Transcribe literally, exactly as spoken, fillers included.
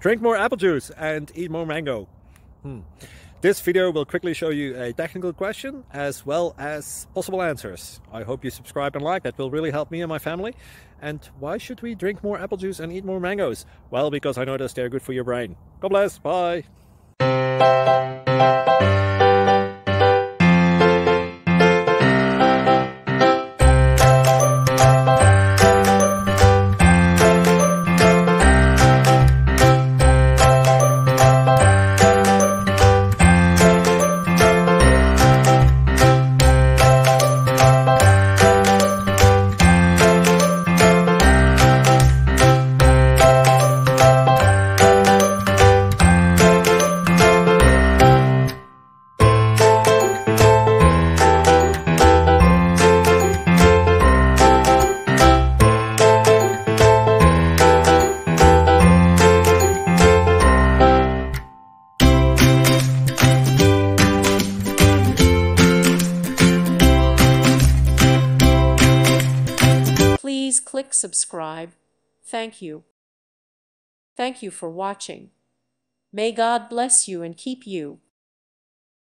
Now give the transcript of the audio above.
Drink more apple juice and eat more mango. Hmm. This video will quickly show you a technical question as well as possible answers. I hope you subscribe and like, that will really help me and my family. And why should we drink more apple juice and eat more mangoes? Well, because I noticed they're good for your brain. God bless, bye. Please click subscribe. Thank you. Thank you for watching. May God bless you and keep you.